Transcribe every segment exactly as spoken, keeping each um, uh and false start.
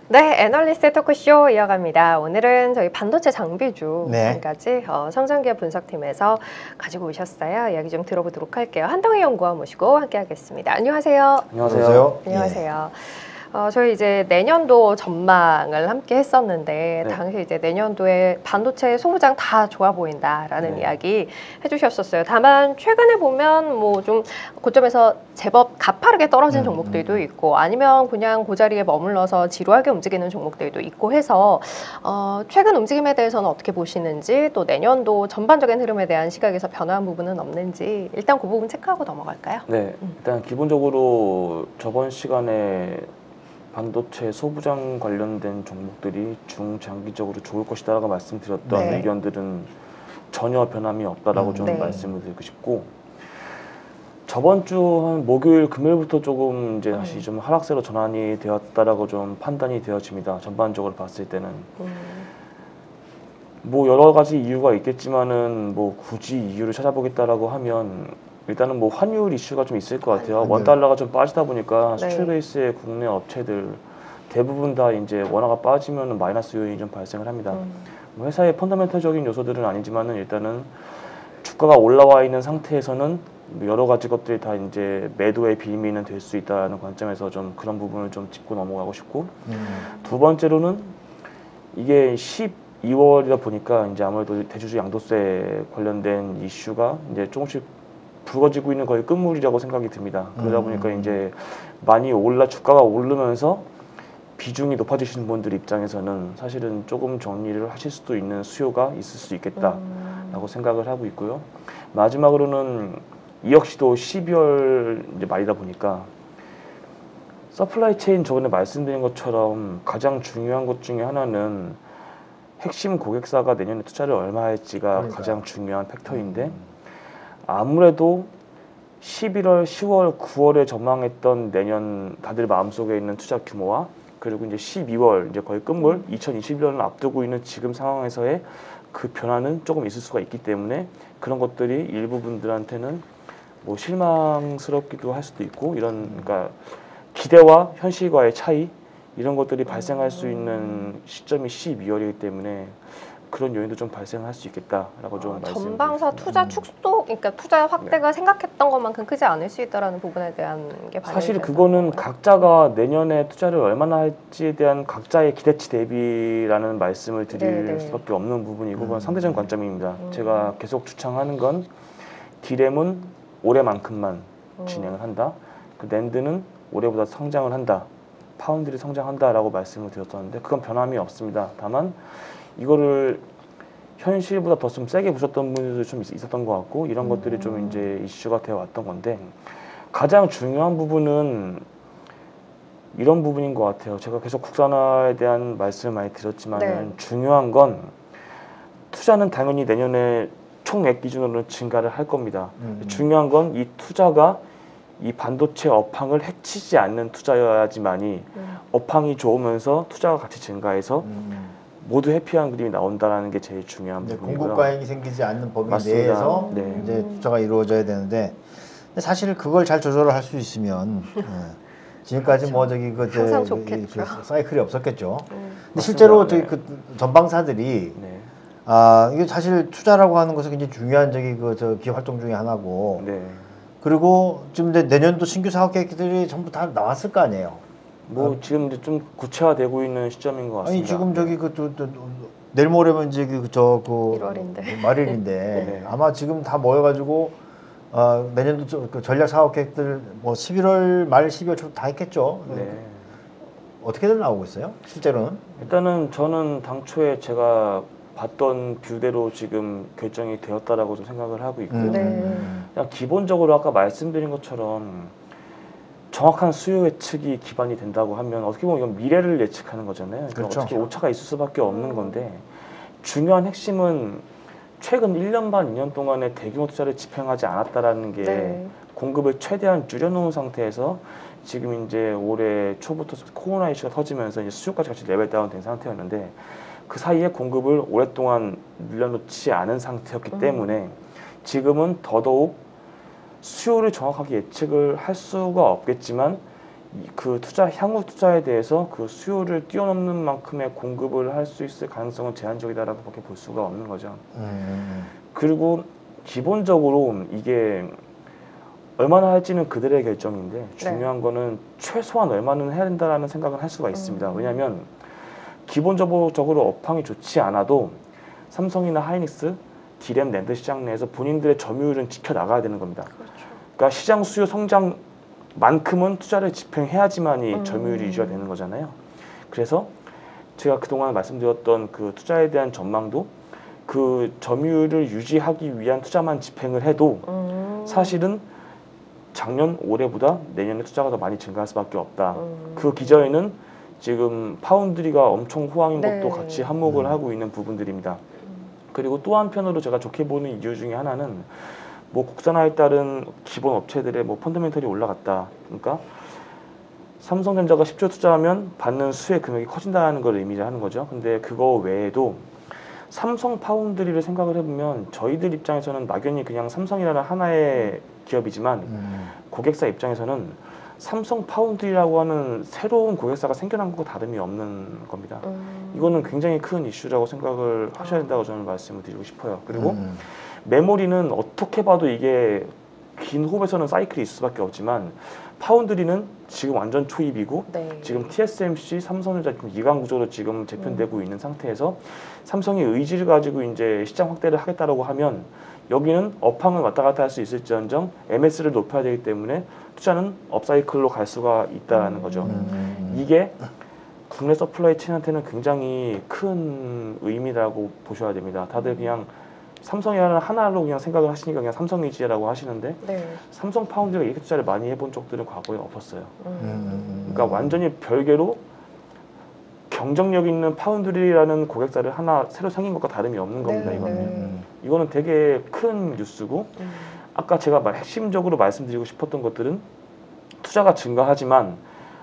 네, 애널리스트 토크쇼 이어갑니다. 오늘은 저희 반도체 장비주까지 네. 어, 성장기업 분석팀에서 가지고 오셨어요. 이야기 좀 들어보도록 할게요. 한동희 연구원 모시고 함께하겠습니다. 안녕하세요. 안녕하세요. 안녕하세요. 어, 저희 이제 내년도 전망을 함께 했었는데 네. 당시 이제 내년도에 반도체 소부장 다 좋아 보인다라는 네. 이야기 해주셨었어요. 다만 최근에 보면 뭐 좀 고점에서 제법 가파르게 떨어진 음, 종목들도 음. 있고 아니면 그냥 그 자리에 머물러서 지루하게 움직이는 종목들도 있고 해서 어, 최근 움직임에 대해서는 어떻게 보시는지 또 내년도 전반적인 흐름에 대한 시각에서 변화한 부분은 없는지 일단 그 부분 체크하고 넘어갈까요? 네, 일단 기본적으로 저번 시간에 반도체 소부장 관련된 종목들이 중장기적으로 좋을 것이다라고 말씀드렸던 네. 의견들은 전혀 변함이 없다라고 음, 좀 네. 말씀을 드리고 싶고, 저번 주 한 목요일 금요일부터 조금 이제 다시 음. 좀 하락세로 전환이 되었다라고 좀 판단이 되어집니다. 전반적으로 봤을 때는 음, 뭐 여러 가지 이유가 있겠지만은 뭐 굳이 이유를 찾아보겠다라고 하면 일단은 뭐 환율 이슈가 좀 있을 것 같아요. 환율. 원 달러가 좀 빠지다 보니까 네. 수출 베이스의 국내 업체들 대부분 다 이제 원화가 빠지면 마이너스 요인이 좀 발생을 합니다. 음, 뭐 회사의 펀더멘털적인 요소들은 아니지만은 일단은 주가가 올라와 있는 상태에서는 여러 가지 것들이 다 이제 매도의 빌미는 될 수 있다는 관점에서 좀 그런 부분을 좀 짚고 넘어가고 싶고, 음. 두 번째로는 이게 십이월이다 보니까 이제 아무래도 대주주 양도세 관련된 이슈가 이제 조금씩 불거지고 있는 거의 끝물이라고 생각이 듭니다. 그러다 보니까 음. 이제 많이 올라 주가가 오르면서 비중이 높아지시는 분들 입장에서는 사실은 조금 정리를 하실 수도 있는 수요가 있을 수 있겠다라고 음, 생각을 하고 있고요. 마지막으로는 이 역시도 십이월 이제 말이다 보니까 서플라이 체인 저번에 말씀드린 것처럼 가장 중요한 것 중에 하나는 핵심 고객사가 내년에 투자를 얼마 할지가 그러니까요. 가장 중요한 팩터인데, 음. 아무래도 십일월, 시월, 구월에 전망했던 내년 다들 마음속에 있는 투자 규모와 그리고 이제 십이월 이제 거의 끝물 이천이십일 년을 앞두고 있는 지금 상황에서의 그 변화는 조금 있을 수가 있기 때문에 그런 것들이 일부 분들한테는 뭐 실망스럽기도 할 수도 있고, 이런 그러니까 기대와 현실과의 차이 이런 것들이 발생할 수 있는 시점이 십이월이기 때문에 그런 요인도 좀 발생할 수 있겠다라고 좀 어, 말씀드리겠습니다. 전방사 투자 음. 축소, 그러니까 투자 확대가 생각했던 것만큼 크지 않을 수 있다라는 부분에 대한 게 사실 반영이 그거는 됐던 건가요? 각자가 내년에 투자를 얼마나 할지에 대한 각자의 기대치 대비라는 말씀을 드릴 네, 네. 수밖에 없는 부분이고, 그건 음. 상대적인 관점입니다. 음. 제가 계속 주창하는 건 디램은 올해만큼만 음. 진행을 한다. 그 낸드는 올해보다 성장을 한다. 파운드리 성장한다라고 말씀을 드렸었는데 그건 변함이 없습니다. 다만 이거를 현실보다 더 좀 세게 보셨던 분들도 좀 있- 있었던 것 같고, 이런 음. 것들이 좀 이제 이슈가 되어 왔던 건데, 가장 중요한 부분은 이런 부분인 것 같아요. 제가 계속 국산화에 대한 말씀을 많이 드렸지만은 네. 중요한 건 투자는 당연히 내년에 총액 기준으로는 증가를 할 겁니다. 음. 중요한 건 이 투자가 이 반도체 업황을 해치지 않는 투자여야지만이 음. 업황이 좋으면서 투자가 같이 증가해서 음. 모두 해피한 그림이 나온다는 게 제일 중요한 이제 부분이고요. 공급 과잉이 생기지 않는 범위 맞습니다. 내에서 네. 이제 투자가 이루어져야 되는데, 근데 사실 그걸 잘 조절을 할 수 있으면 예. 지금까지 뭐 저기 그, 저, 항상 그, 좋겠죠. 그 사이클이 없었겠죠. 음. 근데 맞습니다. 실제로 저기 네. 그 전방사들이 네. 아 이게 사실 투자라고 하는 것은 굉장히 중요한 저기 그 저 기업 활동 중에 하나고, 네. 그리고 지금 이제 내년도 신규 사업 계획들이 전부 다 나왔을 거 아니에요. 뭐 지금 이제 좀 구체화되고 있는 시점인 것 같습니다. 아니 지금 저기 그 또, 또, 내일 모레면 이제 그저그 일월인데. 말일인데 네. 아마 지금 다 모여가지고 어, 내년도 저, 그 전략 사업 계획들 뭐 십일월 말 십이월 초 다 했겠죠. 네. 어떻게들 나오고 있어요? 실제로는? 일단은 저는 당초에 제가 봤던 뷰대로 지금 결정이 되었다라고 좀 생각을 하고 있고요. 음. 네. 그냥 기본적으로 아까 말씀드린 것처럼 정확한 수요 예측이 기반이 된다고 하면 어떻게 보면 이건 미래를 예측하는 거잖아요. 그러니까 그렇죠. 어떻게 오차가 있을 수밖에 없는 건데, 중요한 핵심은 최근 일 년 반, 이 년 동안에 대규모 투자를 집행하지 않았다라는 게 네. 공급을 최대한 줄여놓은 상태에서 지금 이제 올해 초부터 코로나 이슈가 터지면서 이제 수요까지 같이 레벨 다운된 상태였는데, 그 사이에 공급을 오랫동안 늘려놓지 않은 상태였기 음. 때문에 지금은 더더욱 수요를 정확하게 예측을 할 수가 없겠지만 이- 그 투자 향후 투자에 대해서 그 수요를 뛰어넘는 만큼의 공급을 할 수 있을 가능성은 제한적이다라고밖에 볼 수가 없는 거죠. 음. 그리고 기본적으로 이게 얼마나 할지는 그들의 결정인데 중요한 거는 최소한 얼마는 해야 된다라는 생각을 할 수가 있습니다. 음. 왜냐하면 기본적으로 업황이 좋지 않아도 삼성이나 하이닉스, 디램, 낸드 시장 내에서 본인들의 점유율은 지켜나가야 되는 겁니다. 그렇죠. 그러니까 시장 수요 성장만큼은 투자를 집행해야지만이 음. 점유율이 유지가 되는 거잖아요. 그래서 제가 그동안 말씀드렸던 그 투자에 대한 전망도 그 점유율을 유지하기 위한 투자만 집행을 해도 음. 사실은 작년 올해보다 내년에 투자가 더 많이 증가할 수밖에 없다. 음. 그 기저에는 지금 파운드리가 엄청 호황인 네. 것도 같이 한몫을 음. 하고 있는 부분들입니다. 그리고 또 한편으로 제가 좋게 보는 이유 중에 하나는 뭐 국산화에 따른 기본 업체들의 뭐 펀더멘털이 올라갔다. 그러니까 삼성전자가 십 조 투자하면 받는 수혜 금액이 커진다는 걸 의미하는 거죠. 근데 그거 외에도 삼성 파운드리를 생각을 해보면 저희들 입장에서는 막연히 그냥 삼성이라는 하나의 기업이지만 음. 고객사 입장에서는 삼성 파운드리라고 하는 새로운 고객사가 생겨난 것과 다름이 없는 겁니다. 음. 이거는 굉장히 큰 이슈라고 생각을 하셔야 된다고 저는 말씀을 드리고 싶어요. 그리고 음. 메모리는 어떻게 봐도 이게 긴 호흡에서는 사이클이 있을 수밖에 없지만 파운드리는 지금 완전 초입이고 네. 지금 티에스엠씨, 삼성전자 이관 구조로 지금 재편되고 있는 상태에서 삼성이 의지를 가지고 이제 시장 확대를 하겠다라고 하면 여기는 업황을 왔다 갔다 할 수 있을지언정 엠에스를 높여야 되기 때문에 투자는 업사이클로 갈 수가 있다는 거죠. 음. 이게 국내 서플라이 체인한테는 굉장히 큰 의미라고 보셔야 됩니다. 다들 그냥 삼성이라는 하나로 그냥 생각을 하시니까 그냥 삼성이지라고 하시는데 네. 삼성 파운드가 이렇게 투자를 많이 해본 적들은 과거에 없었어요. 음. 음. 그러니까 완전히 별개로 경쟁력 있는 파운드리라는 고객사를 하나 새로 생긴 것과 다름이 없는 겁니다. 네, 이거는. 네. 음. 이거는 되게 큰 뉴스고 음. 아까 제가 말- 핵심적으로 말씀드리고 싶었던 것들은 투자가 증가하지만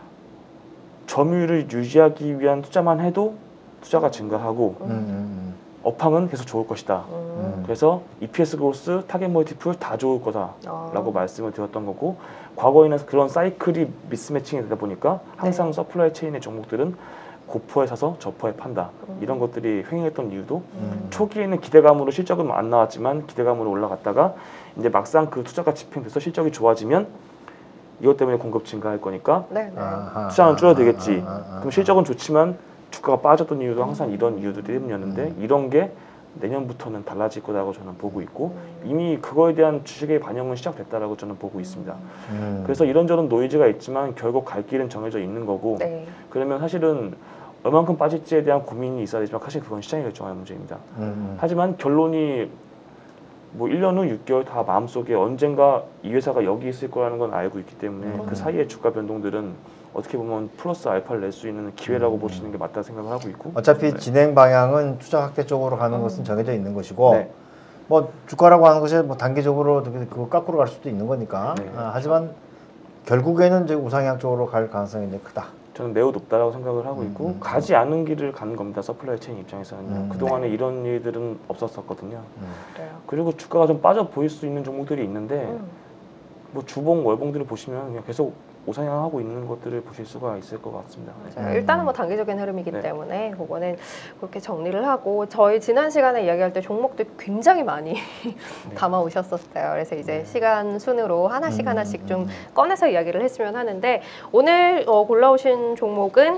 점유율을 유지하기 위한 투자만 해도 투자가 증가하고 음. 음. 업황은 계속 좋을 것이다. 음. 그래서 이피에스 그로스, 타겟 멀티플 다 좋을 거다라고 아. 말씀을 드렸던 거고 과거에는 그런 사이클이 미스매칭이 되다 보니까 항상 네. 서플라이 체인의 종목들은 고퍼에 사서 저퍼에 판다. 음. 이런 것들이 횡행했던 이유도 음. 초기에는 기대감으로 실적은 안 나왔지만 기대감으로 올라갔다가 이제 막상 그 투자가 집행돼서 실적이 좋아지면 이것 때문에 공급 증가할 거니까 네, 네. 아하. 투자는 줄어들겠지. 아, 아, 아, 아. 그럼 실적은 좋지만 주가가 빠졌던 이유도 항상 이런 이유들 때문이었는데 이런 게 내년부터는 달라질 거라고 저는 보고 있고 음. 이미 그거에 대한 주식의 반영은 시작됐다라고 저는 보고 있습니다. 음. 그래서 이런저런 노이즈가 있지만 결국 갈 길은 정해져 있는 거고 네. 그러면 사실은 얼만큼 빠질지에 대한 고민이 있어야 되지만 사실 그건 시장이 결정할 문제입니다. 음. 하지만 결론이 뭐 일 년 후 육 개월 다 마음속에 언젠가 이 회사가 여기 있을 거라는 건 알고 있기 때문에 음. 그 사이의 주가 변동들은 어떻게 보면 플러스 알파를 낼 수 있는 기회라고 음. 보시는 게 맞다 생각을 하고 있고 어차피 네. 진행 방향은 투자 확대 쪽으로 가는 음. 것은 정해져 있는 것이고 네. 뭐 주가라고 하는 것이 뭐 단기적으로 그거 거꾸로 갈 수도 있는 거니까 네. 아, 하지만 결국에는 이제 우상향 쪽으로 갈 가능성이 이제 크다. 저는 매우 높다라고 생각을 하고 있고 음. 가지 않은 길을 가는 겁니다. 서플라이 체인 입장에서는요. 음. 그동안에 네. 이런 일들은 없었었거든요. 음. 그래요. 그리고 주가가 좀 빠져 보일 수 있는 종목들이 있는데 음. 뭐 주봉, 월봉들을 보시면 그냥 계속 우상향하고 있는 것들을 보실 수가 있을 것 같습니다. 네. 맞아요. 일단은 뭐 단기적인 흐름이기 네. 때문에 그거는 그렇게 정리를 하고 저희 지난 시간에 이야기할 때 종목들 굉장히 많이 담아 오셨었어요. 그래서 이제 네. 시간 순으로 하나씩 음, 하나씩 좀 음. 꺼내서 이야기를 했으면 하는데 오늘 어, 골라오신 종목은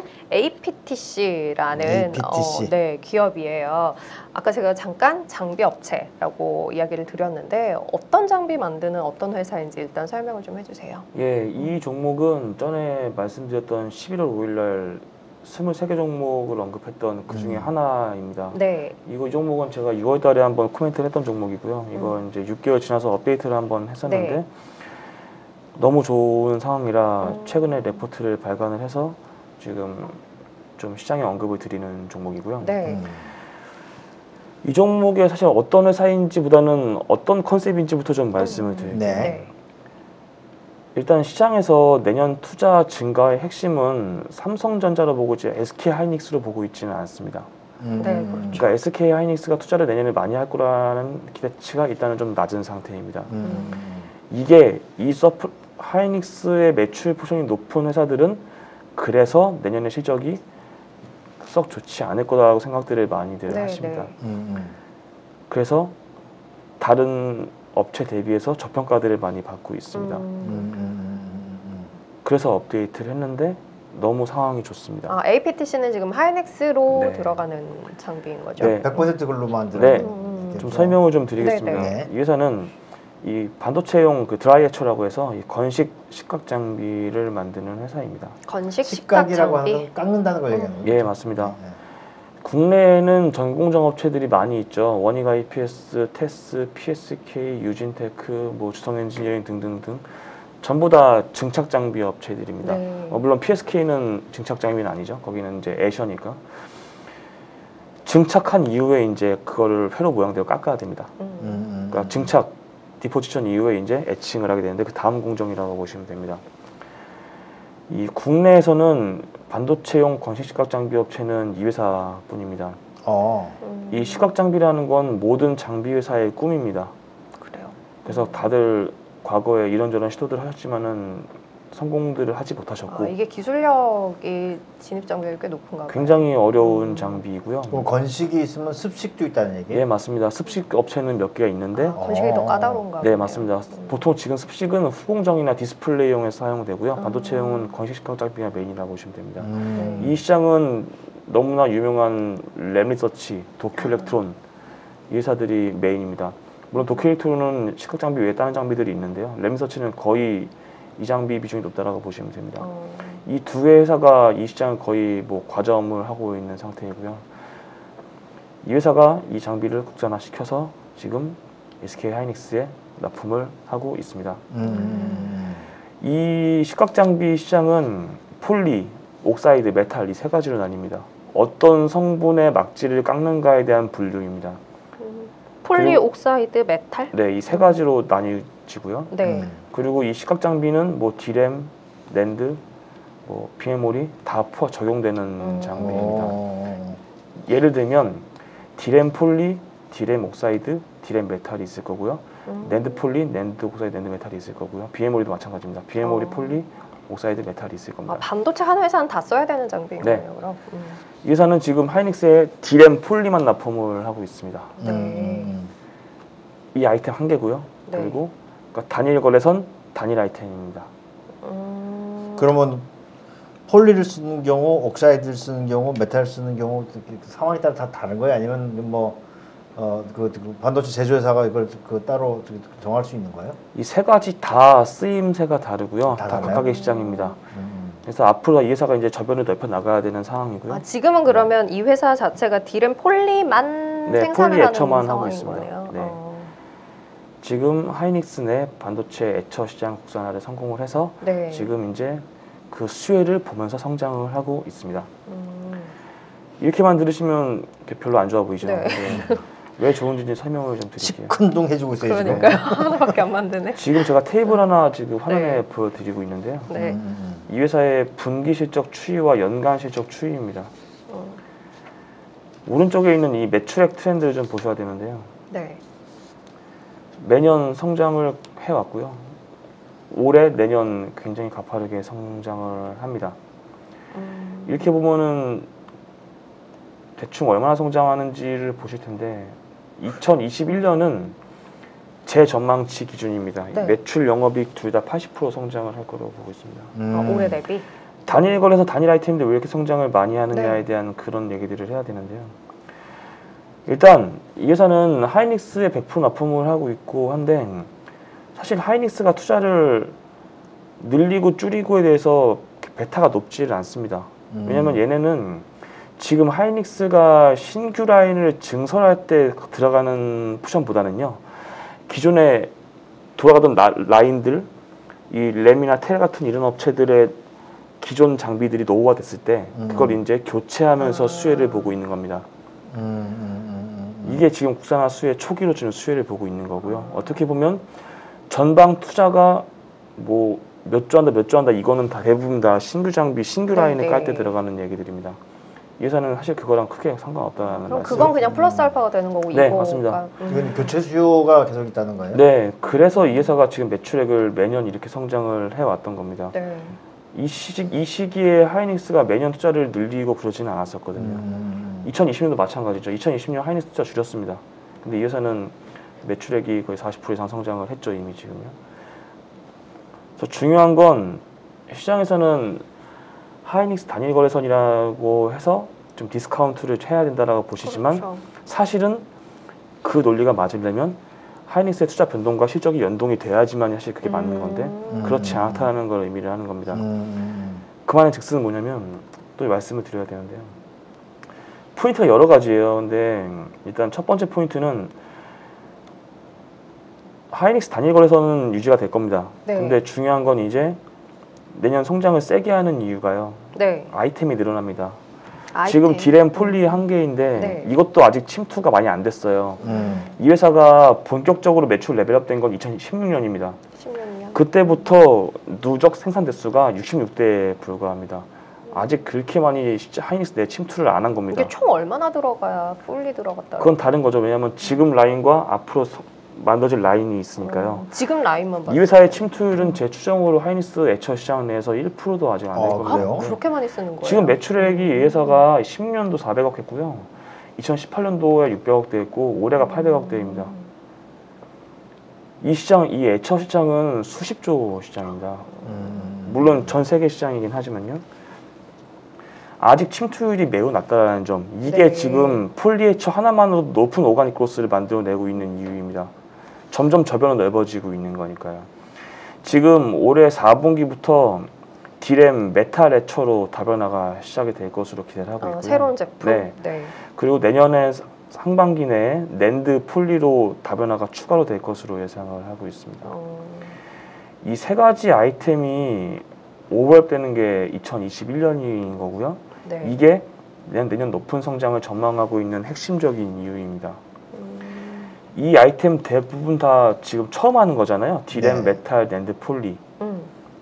에이피티씨라는 에이피티씨. 어, 네, 기업이에요. 아까 제가 잠깐 장비 업체라고 이야기를 드렸는데 어떤 장비 만드는 어떤 회사인지 일단 설명을 좀 해주세요. 예, 이 종목은 전에 말씀드렸던 십일월 오일날 스물세 개 종목을 언급했던 그 중에 음. 하나입니다. 네. 이거 이 종목은 제가 유월 달에 한번 코멘트를 했던 종목이고요. 이거 음. 이제 육 개월 지나서 업데이트를 한번 했었는데 네. 너무 좋은 상황이라 음. 최근에 레포트를 발간을 해서 지금 좀 시장에 언급을 드리는 종목이고요. 네. 음. 이 종목에 사실 어떤 회사인지보다는 어떤 컨셉인지부터 좀 말씀을 음. 드릴게요. 네. 네. 일단 시장에서 내년 투자 증가의 핵심은 삼성전자로 보고 이제 에스케이하이닉스로 보고 있지는 않습니다. 음. 네, 그렇죠. 그러니까 에스케이하이닉스가 투자를 내년에 많이 할 거라는 기대치가 일단은 좀 낮은 상태입니다. 음. 이게 이 서플 하이닉스의 매출 포션이 높은 회사들은 그래서 내년에 실적이 썩 좋지 않을 거라고 생각들을 많이들 네, 하십니다. 네. 음, 음. 그래서 다른 업체 대비해서 저평가들을 많이 받고 있습니다. 음, 음. 음, 음, 그래서 업데이트를 했는데 너무 상황이 좋습니다. 아, 에이피티씨는 지금 하이닉스로 네. 들어가는 장비인 거죠? 네. 음. 백 퍼센트 글로 만드는 네. 음. 좀 설명을 좀 드리겠습니다. 네, 네. 이 회사는 이 반도체용 그 드라이애처라고 해서 이 건식 식각 장비를 만드는 회사입니다. 건식 식각 식각이라고 장비. 하는 건 깎는다는 걸 얘기하는 거죠. 예, 맞습니다. 네. 국내에는 전공정 업체들이 많이 있죠. 원익 아이피에스, 테스, 피에스케이, 유진테크, 뭐 주성 엔지니어링 등등등 전부 다 증착 장비 업체들입니다. 네. 어, 물론 피에스케이는 증착 장비는 아니죠. 거기는 이제 애셔니까. 증착한 이후에 이제 그거를 회로 모양대로 깎아야 됩니다. 음. 음, 음, 그러니까 증착 디포지션 이후에 이제 에칭을 하게 되는데 그 다음 공정이라고 보시면 됩니다. 이 국내에서는 반도체용 건식 시각 장비 업체는 이 회사뿐입니다. 어. 음. 이 시각 장비라는 건 모든 장비 회사의 꿈입니다. 그래요. 그래서 다들 과거에 이런저런 시도들을 하셨지만은 성공들을 하지 못하셨고 아, 이게 기술력이 진입 장벽이 꽤 높은가 봐요. 굉장히 어려운 음. 장비이고요. 그럼 건식이 있으면 습식도 있다는 얘기? 예, 맞습니다. 습식 업체는 몇 개가 있는데 아, 건식이 더 까다로운가 네, 보네요. 맞습니다. 음. 보통 지금 습식은 후공정이나 디스플레이용에서 사용되고요. 음. 반도체용은 건식 시각 장비가 메인이라고 보시면 됩니다. 음. 이 시장은 너무나 유명한 램리서치, 도쿄일렉트론 이 회사들이 메인입니다. 물론 도쿄일렉트론은 시각 장비 외에 다른 장비들이 있는데요. 램리서치는 거의 이 장비 비중이 높다라고 보시면 됩니다. 어. 이 두 회사가 이 시장을 거의 뭐 과점을 하고 있는 상태이고요. 이 회사가 이 장비를 국산화시켜서 지금 에스케이 하이닉스에 납품을 하고 있습니다. 음. 이 시각 장비 시장은 폴리, 옥사이드, 메탈 이 세 가지로 나뉩니다. 어떤 성분의 막지를 깎는가에 대한 분류입니다. 음. 폴리 옥사이드 메탈? 네, 이 세 가지로 나뉘지고요. 네. 음. 그리고 이 시각 장비는 뭐 디램, 낸드, 뭐 비메모리 다 포 적용되는 음. 장비입니다. 어. 예를 들면 디램 폴리, 디램 옥사이드, 디램 메탈이 있을 거고요. 음. 낸드 폴리, 낸드 옥사이드, 낸드 메탈이 있을 거고요. 비메모리도 마찬가지입니다. 비메모리 어. 폴리, 옥사이드, 메탈이 있을 아, 겁니다. 반도체 한 회사는 다 써야 되는 장비인 네. 거예요, 그럼? 음. 이 회사는 지금 하이닉스에 디램 폴리만 납품을 하고 있습니다. 음, 음, 이 아이템 한 개고요. 네. 그리고 그러니까 단일 거래선 단일 아이템입니다. 음. 음. 그러면 폴리를 쓰는 경우, 옥사이드를 쓰는 경우, 메탈을 쓰는 경우 그 상황에 따라 다 다른 거예요? 아니면 뭐 어, 그, 그 반도체 제조회사가 이걸 그 따로 정할 수 있는 거예요? 이 세 가지 다 쓰임새가 다르고요. 다 다, 달라요? 각각의 시장입니다. 음. 그래서 앞으로 이 회사가 이제 저변을 넓혀 나가야 되는 상황이고요. 아, 지금은 그러면 이 회사 자체가 디램 폴리만 네, 생산을 폴리 하는 애처만 하고 상황인 있습니다. 거네요. 네. 어. 지금 하이닉스 내 반도체 애처 시장 국산화를 성공을 해서 네. 지금 이제 그 수혜를 보면서 성장을 하고 있습니다. 음. 이렇게만 들으시면 별로 안 좋아 보이죠. 네. 네. 왜 좋은지 설명을 좀 드릴게요. 시큰둥 해주고 있어요 지금. 그러니까요. 하나밖에 안 만드네. 지금 제가 테이블 하나 지금 화면에 네. 보여드리고 있는데요. 네. 음, 음, 이 회사의 분기 실적 추이와 연간 실적 추이입니다. 음. 오른쪽에 있는 이 매출액 트렌드를 좀 보셔야 되는데요. 네. 매년 성장을 해왔고요. 올해 내년 굉장히 가파르게 성장을 합니다. 음. 이렇게 보면은 대충 얼마나 성장하는지를 보실 텐데 이천이십일 년은 제 전망치 기준입니다. 네. 매출, 영업이익 둘 다 팔십 퍼센트 성장을 할 거라고 보고 있습니다. 음. 아, 올해 대비? 단일 거래소 단일 아이템인데 왜 이렇게 성장을 많이 하느냐에 네. 대한 그런 얘기들을 해야 되는데요. 일단 이 회사는 하이닉스에 백 퍼센트 납품을 하고 있고 한데 사실 하이닉스가 투자를 늘리고 줄이고에 대해서 베타가 높지를 않습니다. 음. 왜냐면 얘네는 지금 하이닉스가 신규 라인을 증설할 때 들어가는 포션보다는요 기존에 돌아가던 라, 라인들 이 램이나 텔 같은 이런 업체들의 기존 장비들이 노후화 됐을 때 음. 그걸 이제 교체하면서 아. 수혜를 보고 있는 겁니다. 음, 음, 음, 음. 이게 지금 국산화 수혜 초기로 주는 수혜를 보고 있는 거고요. 어떻게 보면 전방 투자가 뭐 몇 주 한다 몇 주 한다 이거는 다 대부분 다 신규 장비 신규 네, 라인을 네. 깔 때 들어가는 얘기들입니다. 이 회사는 사실 그거랑 크게 상관없다는 그럼 말씀. 그건 그냥 플러스 알파가 되는 거고 네, 이거가 맞습니다. 음. 이건 교체 수요가 계속 있다는 거예요? 네, 그래서 이 회사가 지금 매출액을 매년 이렇게 성장을 해왔던 겁니다. 네. 이 시기 이 시기에 하이닉스가 매년 투자를 늘리고 그러지는 않았었거든요. 음. 이천이십 년도 마찬가지죠. 이천이십 년 하이닉스 투자 줄였습니다. 근데 이 회사는 매출액이 거의 사십 퍼센트 이상 성장을 했죠, 이미 지금요. 그래서 중요한 건 시장에서는 하이닉스 단일 거래선이라고 해서 좀 디스카운트를 해야 된다라고 보시지만 그렇죠. 사실은 그 논리가 맞으려면 하이닉스의 투자 변동과 실적이 연동이 돼야지만 사실 그게 맞는 건데 음. 그렇지 않다는 걸 의미를 하는 겁니다. 음. 그 말의 즉슨 뭐냐면 또 말씀을 드려야 되는데요. 포인트가 여러 가지예요. 근데 일단 첫 번째 포인트는 하이닉스 단일 거래선은 유지가 될 겁니다. 네. 근데 중요한 건 이제 내년 성장을 세게 하는 이유가요. 네. 아이템이 늘어납니다. 아이템. 지금 디램 폴리 한 개인데 네. 이것도 아직 침투가 많이 안 됐어요. 음. 이 회사가 본격적으로 매출 레벨업 된 건 이천십육 년입니다. 십육 년. 그때부터 누적 생산 대수가 육십육 대에 불과합니다. 아직 그렇게 많이 진짜 하이닉스 내 침투를 안 한 겁니다. 이게 총 얼마나 들어가야 풀리 들어갔다. 그건 다른 거죠. 왜냐하면 지금 라인과 앞으로 서- 만들어질 라인이 있으니까요. 음, 지금 라인만 봐도 이 회사의 침투율은 제 추정으로 하이닉스 애처 시장 내에서 일 퍼센트도 아직 안 될 아, 겁니다. 그래요? 그렇게 많이 쓰는 거예요? 지금 매출액이 이 회사가 십 년도 사백억 했고요. 이천십팔 년도에 육백억 대였고 올해가 팔백억 대입니다. 이 시장, 이 애처 시장은 수십조 시장입니다. 음. 물론 전 세계 시장이긴 하지만요. 아직 침투율이 매우 낮다는 점. 이게 네. 지금 폴리애처 하나만으로도 높은 오가닉 그로스를 만들어내고 있는 이유입니다. 점점 저변은 넓어지고 있는 거니까요. 지금 올해 사 분기부터 디램 메탈 애처로 다변화가 시작이 될 것으로 기대를 하고 어, 있고요. 새로운 제품. 네. 네. 그리고 내년에 상반기 내에 낸드 폴리로 다변화가 추가로 될 것으로 예상을 하고 있습니다. 어, 이 세 가지 아이템이 오버랩되는 게 이천이십일 년인 거고요. 네. 이게 내년, 내년 높은 성장을 전망하고 있는 핵심적인 이유입니다. 음, 이 아이템 대부분 다 지금 처음 하는 거잖아요. 디램, 네. 메탈, 낸드, 폴리. 음,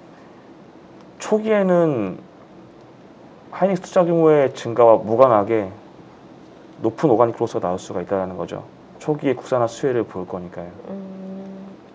초기에는 하이닉스 투자 규모의 증가와 무관하게 높은 오가닉 그로스가 나올 수가 있다는 거죠. 초기에 국산화 수혜를 볼 거니까요. 음,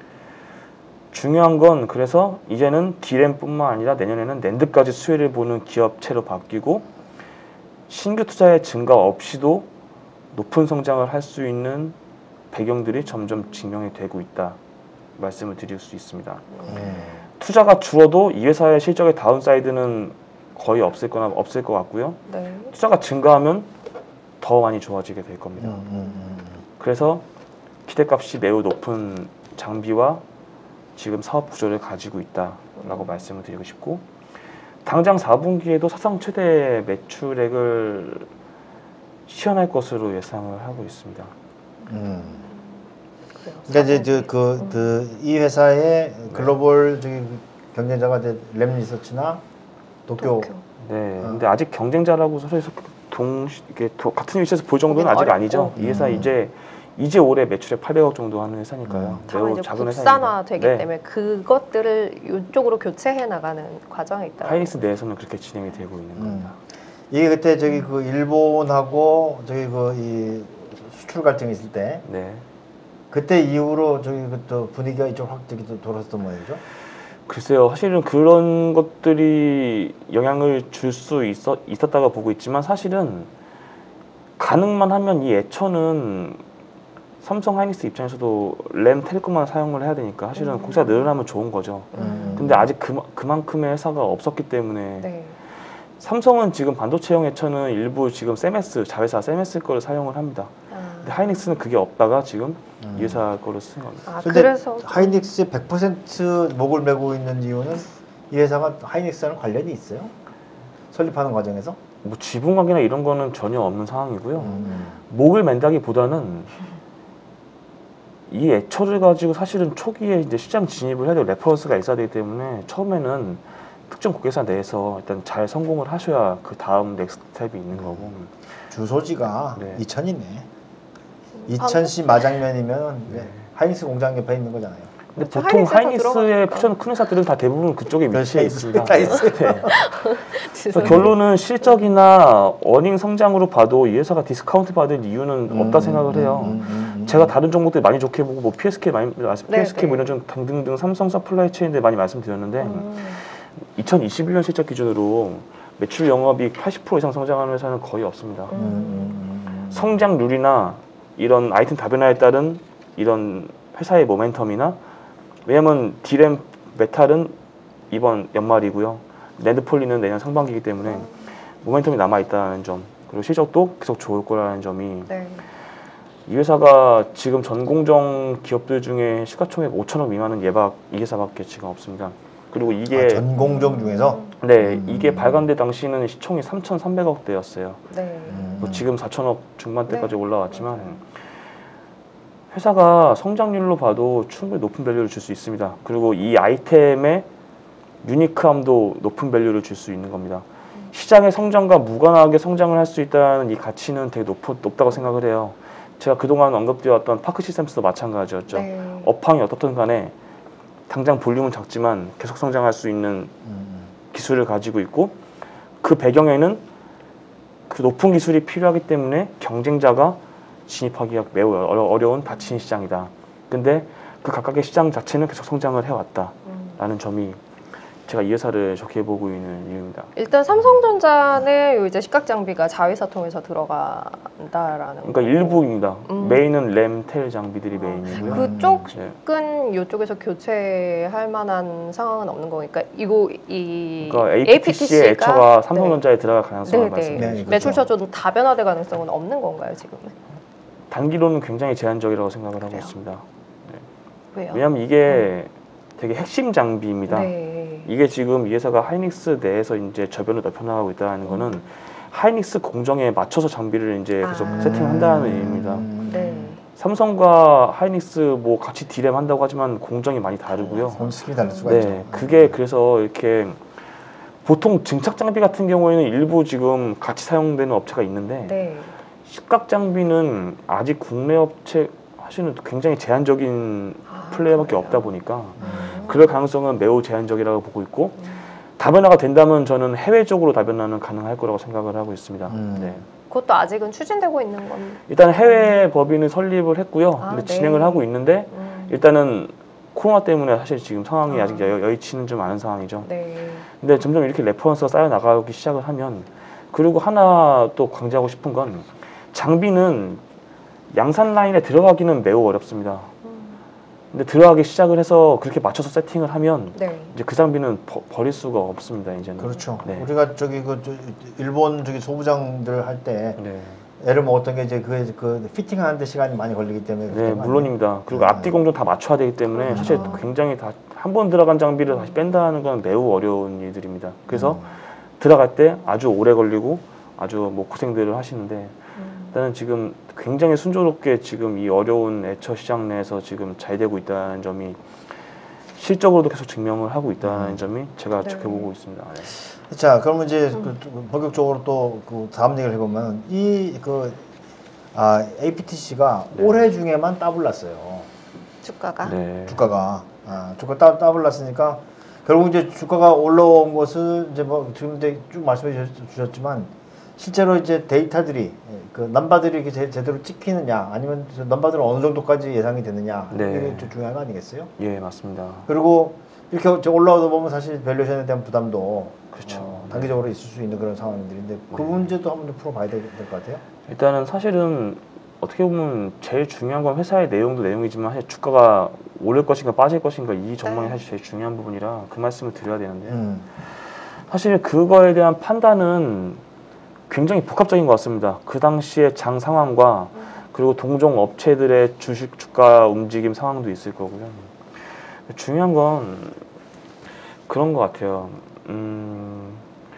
중요한 건 그래서 이제는 디램뿐만 아니라 내년에는 낸드까지 수혜를 보는 기업체로 바뀌고 신규 투자의 증가 없이도 높은 성장을 할 수 있는 배경들이 점점 증명이 되고 있다 말씀을 드릴 수 있습니다. 음. 투자가 줄어도 이 회사의 실적의 다운사이드는 거의 없을 거나 없을 것 같고요. 네. 투자가 증가하면 더 많이 좋아지게 될 겁니다. 음, 음, 음. 그래서 기대값이 매우 높은 장비와 지금 사업 구조를 가지고 있다라고 말씀을 드리고 싶고 당장 사 분기에도 사상 최대 매출액을 시현할 것으로 예상을 하고 있습니다. 음. 그래요. 그러니까 이제 그그이 회사의 글로벌 저기 경쟁자가 이제 램 리서치나 도쿄. 도쿄. 네, 어. 근데 아직 경쟁자라고 서로에서 동 이렇게 도- 같은 위치에서 볼 정도는 보긴 아직 어렵고. 아니죠. 이 회사 음. 이제 이제 올해 매출액 팔백억 정도 하는 회사니까요. 다만 매우 이제 작은 국산화 회사입니다. 되기 네. 때문에 그것들을 이쪽으로 교체해 나가는 과정에 있다. 하이닉스 내에서는 그렇게 진행이 되고 있는 음. 겁니다. 이게 그때 저기 그 일본하고 저기 그 이 수출 갈등이 있을 때 네. 그때 이후로 저기 그또 분위기가 이쪽 확 저기 또 돌았던 모양이죠. 글쎄요, 사실은 그런 것들이 영향을 줄 수 있어, 있었다고 보고 있지만 사실은 가능만 하면 이 애처는 삼성 하이닉스 입장에서도 램 텔레콤만 사용을 해야 되니까 사실은 음. 공사가 늘어나면 좋은 거죠. 음. 근데 아직 그, 그만큼의 회사가 없었기 때문에 네. 삼성은 지금 반도체형 애처는 일부 지금 셈에스, 자회사 셈에스 거를 사용을 합니다. 아, 근데 하이닉스는 그게 없다가 지금 음. 이 회사 거를 쓴 겁니다. 아, 근데 그래서 하이닉스에 백 퍼센트 목을 메고 있는 이유는 이 회사가 하이닉스랑 관련이 있어요? 설립하는 과정에서? 뭐 지분 관계나 이런 거는 전혀 없는 상황이고요. 음. 목을 맨다기보다는 이 애처를 가지고 사실은 초기에 이제 시장 진입을 해야 될 레퍼런스가 있어야 되기 때문에 처음에는 특정 고객사 내에서 일단 잘 성공을 하셔야 그 다음 넥스트 스텝이 있는 거고. 주소지가 네. 이천이네. 이천시 마장면이면 네. 하이닉스 공장 옆에 있는 거잖아요. 근데 그렇죠. 보통 하이닉스에서 하이닉스의 들어가니까. 푸션 큰 회사들은 다 대부분 그쪽에 위치해 있습니다. 다 있어요. 네. 그래서 결론은 실적이나 어닝 성장으로 봐도 이 회사가 디스카운트 받을 이유는 음, 없다 생각을 음, 해요. 음, 음, 음. 제가 다른 종목들 많이 좋게 보고 뭐 피에스케이 많이 네, 피에스케이 뭐 네. 이런 좀 등등등 삼성 서플라이 체인들 많이 말씀드렸는데 음. 이천이십일 년 실적 기준으로 매출 영업이 팔십 퍼센트 이상 성장하는 회사는 거의 없습니다. 음, 음, 음. 성장률이나 이런 아이템 다변화에 따른 이런 회사의 모멘텀이나 왜냐면 디램 메탈은 이번 연말이고요. 랜드폴리는 내년 상반기이기 때문에 음. 모멘텀이 남아있다는 점 그리고 실적도 계속 좋을 거라는 점이 네. 이 회사가 지금 전공정 기업들 중에 시가총액 오천억 미만은 예박 이 회사밖에 지금 없습니다. 그리고 이게 아, 전공정 중에서 네 음. 이게 발간될 당시는 시총이 삼천삼백억 대였어요. 네. 음. 뭐 지금 사천억 중반대까지 네. 올라왔지만 맞아요. 회사가 성장률로 봐도 충분히 높은 밸류를 줄 수 있습니다. 그리고 이 아이템의 유니크함도 높은 밸류를 줄 수 있는 겁니다. 시장의 성장과 무관하게 성장을 할 수 있다는 이 가치는 되게 높, 높다고 생각을 해요. 제가 그동안 언급되었던 파크 시스템스도 마찬가지였죠. 네. 업황이 어떻든 간에 당장 볼륨은 작지만 계속 성장할 수 있는 음. 기술을 가지고 있고 그 배경에는 그 높은 기술이 필요하기 때문에 경쟁자가 진입하기가 매우 어려, 어려운 닫힌 시장이다. 근데 그 각각의 시장 자체는 계속 성장을 해왔다라는 음. 점이 제가 이 회사를 좋게 보고 있는 이유입니다. 일단 삼성전자는 요 이제 시각 장비가 자회사 통해서 들어간다라는. 그러니까 일부입니다. 음. 메인은 램, 텔 장비들이 아, 메인이고요. 그쪽은 네. 이쪽에서 교체할 만한 상황은 없는 거니까 이거 이 그러니까 에이피티씨의 애처가 삼성전자에 들어갈 가능성을 네, 네. 말씀드리죠. 네, 그렇죠. 매출처 좀 다변화될 가능성은 없는 건가요 지금은? 단기로는 굉장히 제한적이라고 생각을 하고 그래요? 있습니다. 왜요? 왜냐하면 이게 되게 핵심 장비입니다. 네. 이게 지금 이 회사가 하이닉스 내에서 이제 저변을 넓혀나가고 있다는 거는 하이닉스 공정에 맞춰서 장비를 이제 계속 아. 세팅한다는 의미입니다. 음. 네. 삼성과 하이닉스 뭐 같이 디램 한다고 하지만 공정이 많이 다르고요. 본스킬이 다를 수가 네, 있죠. 그게 그래서 이렇게 보통 증착 장비 같은 경우에는 일부 지금 같이 사용되는 업체가 있는데 네. 식각 장비는 아직 국내 업체 하시는 굉장히 제한적인 아, 플레이어밖에 그래요? 없다 보니까 음. 그럴 가능성은 매우 제한적이라고 보고 있고 음. 다변화가 된다면 저는 해외적으로 다변화는 가능할 거라고 생각을 하고 있습니다. 음. 네. 그것도 아직은 추진되고 있는 건. 일단 해외 법인을 설립을 했고요. 아, 근데 네. 진행을 하고 있는데 음. 일단은 코로나 때문에 사실 지금 상황이 아. 아직 여, 여의치는 좀 않은 상황이죠. 네. 근데 점점 이렇게 레퍼런스가 쌓여 나가기 시작을 하면 그리고 하나 또 강조하고 싶은 건 장비는 양산 라인에 들어가기는 매우 어렵습니다. 음. 근데 들어가기 시작을 해서 그렇게 맞춰서 세팅을 하면 네. 이제 그 장비는 버, 버릴 수가 없습니다. 이제는. 그렇죠. 네. 우리가 저기 그 저, 일본 저기 소부장들 할 때 네. 애를 먹었던 게 이제 그, 그 피팅하는데 시간이 많이 걸리기 때문에 네, 그랬던 거 아니에요? 물론입니다. 그리고 네. 앞뒤 공정 다 맞춰야 되기 때문에 사실 아. 굉장히 다 한 번 들어간 장비를 다시 뺀다는 건 매우 어려운 일들입니다. 그래서 음. 들어갈 때 아주 오래 걸리고 아주 뭐 고생들을 하시는데 음. 일단은 지금 굉장히 순조롭게 지금 이 어려운 애처 시장 내에서 지금 잘 되고 있다는 점이 실적으로도 계속 증명을 하고 있다는 음. 점이 제가 네. 좋게 보고 있습니다. 네. 자, 그러면 이제 음. 그, 그 본격적으로 또 그 다음 얘기를 해보면 이 그 아, 에이피티씨가 네. 올해 중에만 따블났어요. 주가가. 네. 주가가 아, 주가 따, 따블났으니까 결국 이제 주가가 올라온 것을 이제 뭐 지금 이제 쭉 말씀해 주셨- 주셨지만 실제로 이제 데이터들이 그 넘버들이 이렇게 제, 제대로 찍히느냐 아니면 저 넘버들은 어느 정도까지 예상이 되느냐 네. 이게 좀 중요한 거 아니겠어요? 예, 맞습니다. 그리고 이렇게 저 올라오다 보면 사실 밸류에이션에 대한 부담도 그렇죠. 어, 단기적으로 있을 수 있는 그런 상황들인데 그 네. 문제도 한번 좀 풀어봐야 될 것 같아요. 일단은 사실은 어떻게 보면 제일 중요한 건 회사의 내용도 내용이지만 사실 주가가 오를 것인가 빠질 것인가 이 전망이 네. 사실 제일 중요한 부분이라 그 말씀을 드려야 되는데 음. 사실 그거에 대한 판단은 굉장히 복합적인 것 같습니다. 그 당시의 장 상황과 그리고 동종 업체들의 주식 주가 움직임 상황도 있을 거고요. 중요한 건 그런 것 같아요. 음,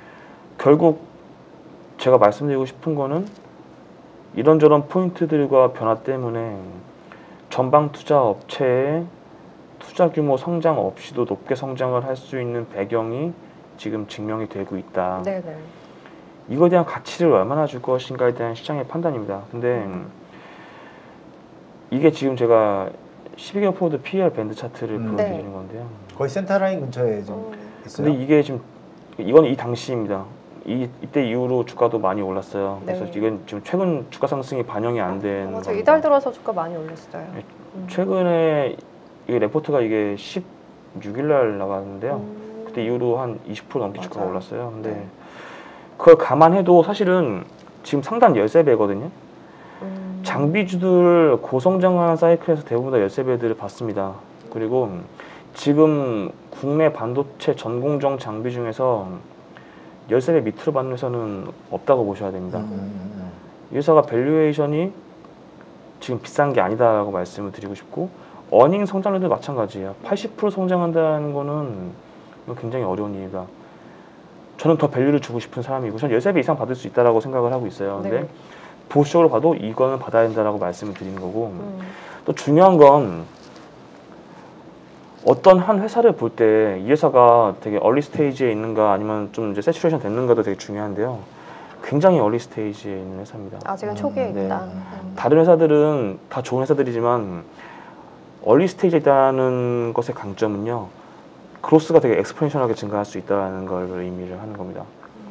결국 제가 말씀드리고 싶은 거는 이런저런 포인트들과 변화 때문에 전방 투자 업체의 투자 규모 성장 없이도 높게 성장을 할 수 있는 배경이 지금 증명이 되고 있다. 네네. 이거에 대한 가치를 얼마나 줄 것인가에 대한 시장의 판단입니다. 근데 이게 지금 제가 십이 개월 포워드 피이알 밴드 차트를 음. 보여드리는 네. 건데요. 거의 센터라인 근처에 좀 음. 있어요. 근데 이게 지금 이건 이 당시입니다. 이 이때 이후로 주가도 많이 올랐어요. 그래서 네. 이건 지금 최근 주가 상승이 반영이 안 된. 맞아요. 겁니다. 이달 들어서 주가 많이 올랐어요. 네. 음. 최근에 이 레포트가 이게 십육 일 날 나갔는데요. 음. 그때 이후로 한 이십 퍼센트 넘게 주가가 맞아요. 올랐어요. 근데 네. 그걸 감안해도 사실은 지금 상단 열세 배거든요. 음. 장비주들 고성장하는 사이클에서 대부분 다 열세 배들을 봤습니다. 그리고 지금 국내 반도체 전공정 장비 중에서 열세 배 밑으로 받는 회사는 없다고 보셔야 됩니다. 음, 음, 음. 이 회사가 밸류에이션이 지금 비싼 게 아니다라고 말씀을 드리고 싶고 어닝 성장률도 마찬가지예요. 팔십 퍼센트 성장한다는 거는 이건 굉장히 어려운 일이다. 저는 더 밸류를 주고 싶은 사람이고 저는 열세 배 이상 받을 수 있다라고 생각을 하고 있어요. 근데 네. 보수적으로 봐도 이거는 받아야 된다라고 말씀을 드리는 거고 음. 또 중요한 건 어떤 한 회사를 볼 때 이 회사가 되게 얼리 스테이지에 있는가 아니면 좀 이제 세츄레이션 됐는가도 되게 중요한데요. 굉장히 얼리 스테이지에 있는 회사입니다. 아직은 음, 초기에 네. 있다. 음. 다른 회사들은 다 좋은 회사들이지만 얼리 스테이지에 있다는 것의 강점은요. 그로스가 되게 엑스포넨셜하게 증가할 수 있다는 걸 의미를 하는 겁니다.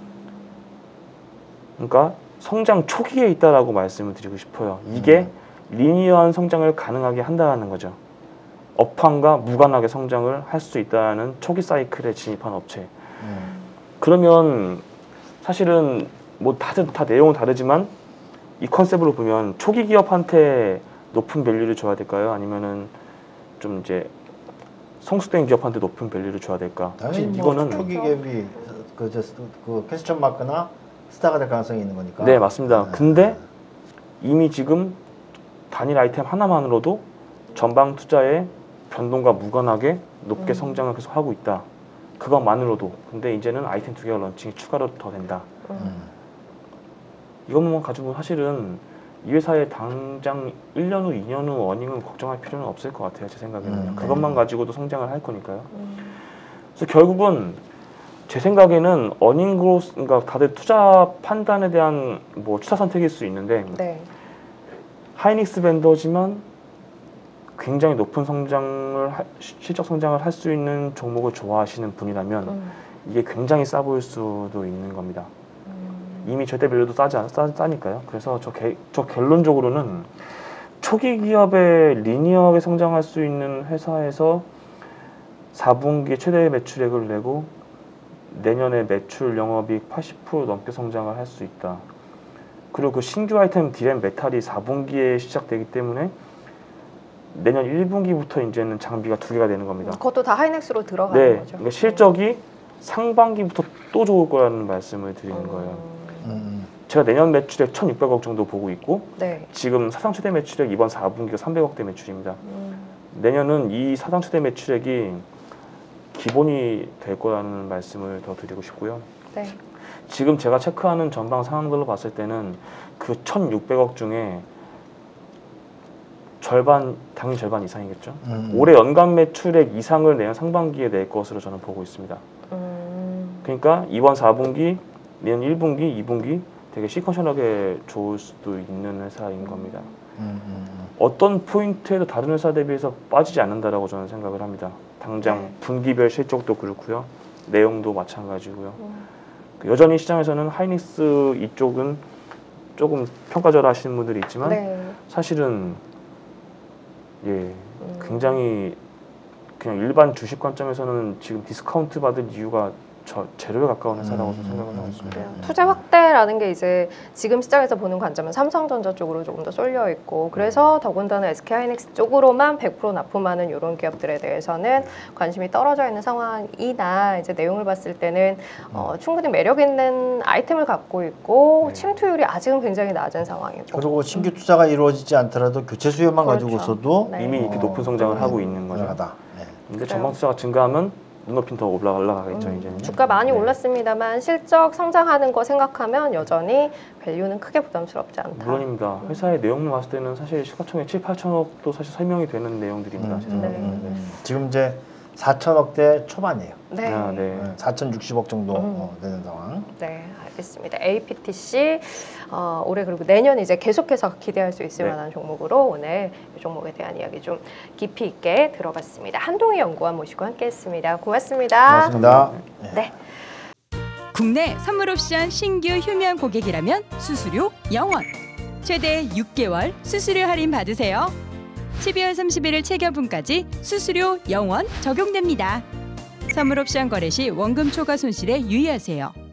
그러니까 성장 초기에 있다라고 말씀을 드리고 싶어요. 이게 리니어한 성장을 가능하게 한다는 거죠. 업황과 무관하게 성장을 할 수 있다는 초기 사이클에 진입한 업체. 음. 그러면 사실은 뭐 다들 다 내용은 다르지만 이 컨셉으로 보면 초기 기업한테 높은 밸류를 줘야 될까요? 아니면은 좀 이제 성숙된 기업한테 높은 밸류를 줘야 될까? 당연히 사실 뭐 이거는 초기 기업이 그저 그 퀘스천 마크나 스타가 될 가능성이 있는 거니까. 네 맞습니다. 네. 근데 이미 지금 단일 아이템 하나만으로도 전방 투자의 변동과 무관하게 높게 음. 성장을 계속 하고 있다. 그것만으로도. 근데 이제는 아이템 두 개가 런칭이 추가로 더 된다. 음. 음. 이것만 가지고 사실은 이 회사의 당장 일 년 후, 이 년 후 어닝은 걱정할 필요는 없을 것 같아요. 제 생각에는. 음, 그것만 네. 가지고도 성장을 할 거니까요. 음. 그래서 결국은 제 생각에는 어닝 그로스, 그러니까 다들 투자 판단에 대한 뭐 투자 선택일 수 있는데 네. 하이닉스 벤더지만 굉장히 높은 성장을 하- 시- 실적 성장을 할 수 있는 종목을 좋아하시는 분이라면 음. 이게 굉장히 싸 보일 수도 있는 겁니다. 음. 이미 절대 밸류도 싸지 않, 싸, 싸니까요. 그래서 저, 개, 저 결론적으로는 초기 기업에 리니어하게 성장할 수 있는 회사에서 사 분기에 최대 매출액을 내고 내년에 매출 영업이익 팔십 퍼센트 넘게 성장을 할 수 있다. 그리고 그 신규 아이템 디램 메탈이 사 분기에 시작되기 때문에 내년 일 분기부터 이제는 장비가 두 개가 되는 겁니다. 그것도 다 하이넥스로 들어가는 네, 거죠. 그러니까 실적이 상반기부터 또 좋을 거라는 말씀을 드리는 음. 거예요. 음. 제가 내년 매출액 천육백억 정도 보고 있고 네. 지금 사상 최대 매출액 이번 사 분기가 삼백억대 매출입니다. 음. 내년은 이 사상 최대 매출액이 기본이 될 거라는 말씀을 더 드리고 싶고요. 네. 지금 제가 체크하는 전방 상황들로 봤을 때는 그 천육백억 중에 절반, 당연히 절반 이상이겠죠. 음. 올해 연간 매출액 이상을 내년 상반기에 낼 것으로 저는 보고 있습니다. 음. 그러니까 이번 사 분기, 내년 일 분기, 이 분기 되게 시퀀셜하게 좋을 수도 있는 회사인 겁니다. 음, 음, 어떤 포인트에도 다른 회사 대비해서 빠지지 않는다라고 저는 생각을 합니다. 당장 네. 분기별 실적도 그렇고요. 내용도 마찬가지고요. 음. 여전히 시장에서는 하이닉스 이쪽은 조금 평가절하 하시는 분들이 있지만 네. 사실은 예 음. 굉장히 그냥 일반 주식 관점에서는 지금 디스카운트 받을 이유가 저 제로에 가까운 회사라고 저는 생각을 하고 있습니다. 그래요. 투자 확대라는 게 이제 지금 시장에서 보는 관점은 삼성전자 쪽으로 조금 더 쏠려 있고 그래서 더군다나 에스케이하이닉스 쪽으로만 백 퍼센트 납품하는 이런 기업들에 대해서는 관심이 떨어져 있는 상황이나 이제 내용을 봤을 때는 어, 충분히 매력 있는 아이템을 갖고 있고 네. 침투율이 아직은 굉장히 낮은 상황이고 그리고 신규 투자가 이루어지지 않더라도 교체 수요만 그렇죠. 가지고서도 네. 이미 이렇게 높은 성장을 하고 있는 거죠. 가능하다. 네. 근데 그래요. 전방 투자가 증가하면 눈높이는 더 올라 올라가겠죠 음, 이제는. 주가 많이 네. 올랐습니다만 실적 성장하는 거 생각하면 여전히 밸류는 크게 부담스럽지 않다. 물론입니다. 음. 회사의 내용만 봤을 때는 사실 시가총액 칠, 팔천억도 사실 설명이 되는 내용들입니다. 음, 제 음, 생각에는. 네. 음, 음. 지금 이제 사천억대 초반이에요. 네. 아, 네. 네, 사천육십억 정도 음. 어, 되는 상황. 네, 알겠습니다. 에이피티씨 어, 올해 그리고 내년 이제 계속해서 기대할 수 있을 네. 만한 종목으로 오늘 이 종목에 대한 이야기 좀 깊이 있게 들어봤습니다. 한동희 연구원 모시고 함께했습니다. 고맙습니다. 고맙습니다. 네. 국내 선물옵션 신규 휴면 고객이라면 수수료 영 원. 최대 육 개월 수수료 할인 받으세요. 십이월 삼십일일 체결분까지 수수료 영 원 적용됩니다. 선물옵션 거래 시 원금 초과 손실에 유의하세요.